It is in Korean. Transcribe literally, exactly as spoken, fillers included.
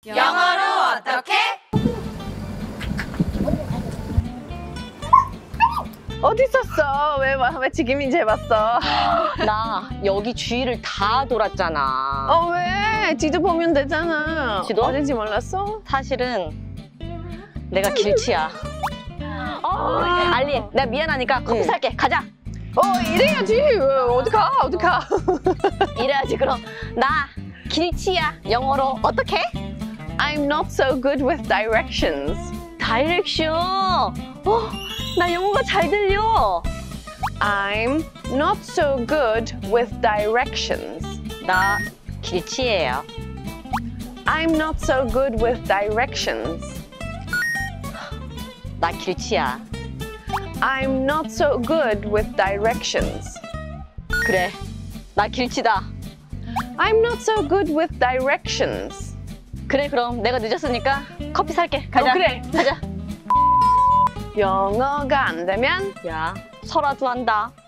영어로 어떻게? 어디 있었어? 왜, 왜 지금 이제 왔어? 나 여기 주위를 다 돌았잖아. 어, 왜? 지도 보면 되잖아. 지도? 어딘지 몰랐어? 사실은 내가 길치야. 어, 알리, 내가 미안하니까 커피 응. 살게. 가자. 어, 이래야지. 어디가? 어디가? 이래야지. 그럼 나 길치야. 영어로 어떻게? I'm not so good with directions. 다이렉션. 어, 나 영어가 잘 들려. I'm not so good with directions. 나 길치예요. I'm not so good with directions. 나 길치야. I'm not so good with directions. 그래, 나 길치다. I'm not so good with directions. 그래, 그럼 내가 늦었으니까 커피 살게. 가자. 어, 그래. 가자. 영어가 안 되면 야, 설화도 한다.